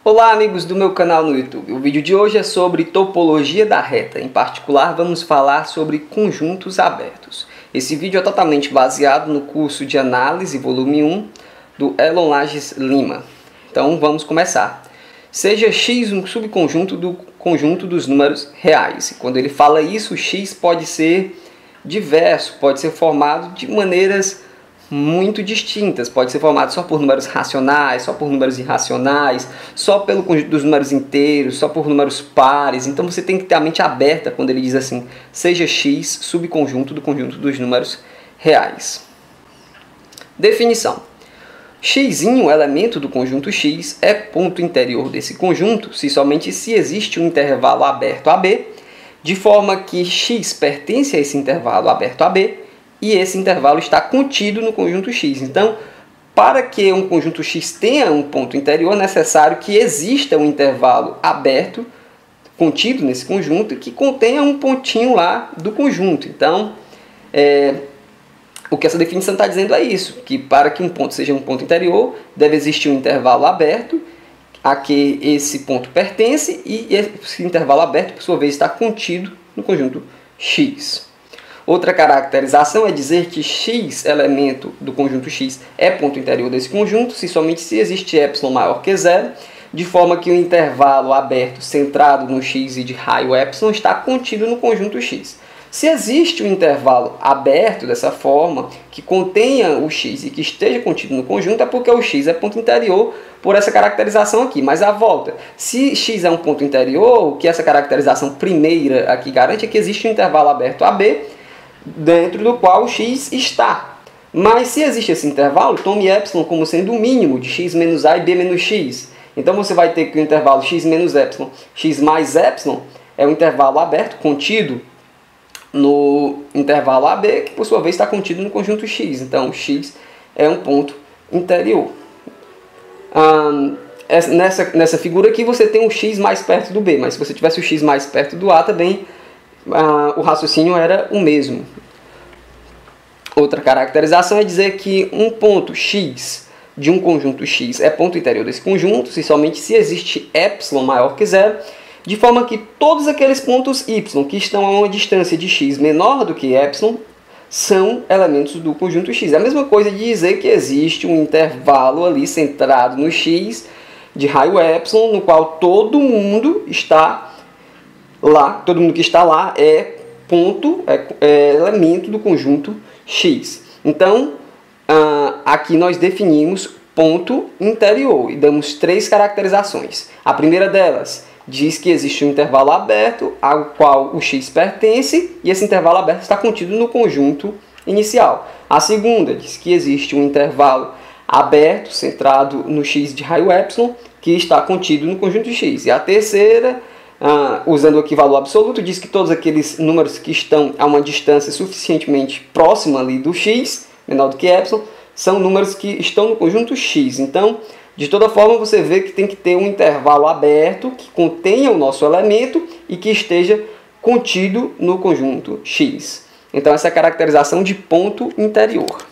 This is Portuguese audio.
Olá amigos do meu canal no YouTube. O vídeo de hoje é sobre topologia da reta. Em particular, vamos falar sobre conjuntos abertos. Esse vídeo é totalmente baseado no curso de análise volume 1 do Elon Lages Lima. Então vamos começar. Seja x um subconjunto do conjunto dos números reais. E quando ele fala isso, o x pode ser diverso, pode ser formado de maneiras muito distintas. Pode ser formado só por números racionais, só por números irracionais, só pelo conjunto dos números inteiros, só por números pares. Então você tem que ter a mente aberta quando ele diz assim, seja x subconjunto do conjunto dos números reais. Definição. X, elemento do conjunto X, é ponto interior desse conjunto se somente se existe um intervalo aberto AB, de forma que X pertence a esse intervalo aberto AB, e esse intervalo está contido no conjunto X. Então, para que um conjunto X tenha um ponto interior, é necessário que exista um intervalo aberto, contido nesse conjunto, que contenha um pontinho lá do conjunto. Então, o que essa definição está dizendo é isso, que para que um ponto seja um ponto interior, deve existir um intervalo aberto a que esse ponto pertence, e esse intervalo aberto, por sua vez, está contido no conjunto X. Outra caracterização é dizer que x, elemento do conjunto X, é ponto interior desse conjunto, se somente se existe epsilon maior que zero, de forma que o intervalo aberto centrado no x e de raio epsilon está contido no conjunto X. Se existe um intervalo aberto dessa forma, que contenha o x e que esteja contido no conjunto, é porque o x é ponto interior por essa caracterização aqui. Mas à volta, se x é um ponto interior, o que essa caracterização primeira aqui garante é que existe um intervalo aberto AB, dentro do qual o x está. Mas se existe esse intervalo, tome epsilon como sendo o mínimo de x menos a e b menos x. Então você vai ter que o intervalo x menos epsilon, x mais epsilon, é um intervalo aberto, contido no intervalo AB, que por sua vez está contido no conjunto X. Então x é um ponto interior. Nessa figura aqui você tem um x mais perto do B, mas se você tivesse o x mais perto do A também, o raciocínio era o mesmo. Outra caracterização é dizer que um ponto x de um conjunto X é ponto interior desse conjunto, se somente se existe epsilon maior que zero, de forma que todos aqueles pontos y que estão a uma distância de x menor do que epsilon são elementos do conjunto X. É a mesma coisa de dizer que existe um intervalo ali centrado no x de raio epsilon, no qual todo mundo está lá, todo mundo que está lá é elemento do conjunto X. Então, aqui nós definimos ponto interior e damos três caracterizações. A primeira delas diz que existe um intervalo aberto ao qual o X pertence e esse intervalo aberto está contido no conjunto inicial. A segunda diz que existe um intervalo aberto centrado no X de raio epsilon que está contido no conjunto X. E a terceira, usando aqui valor absoluto, diz que todos aqueles números que estão a uma distância suficientemente próxima ali do x, menor do que epsilon, são números que estão no conjunto X. Então, de toda forma, você vê que tem que ter um intervalo aberto que contenha o nosso elemento e que esteja contido no conjunto X. Então, essa é a caracterização de ponto interior.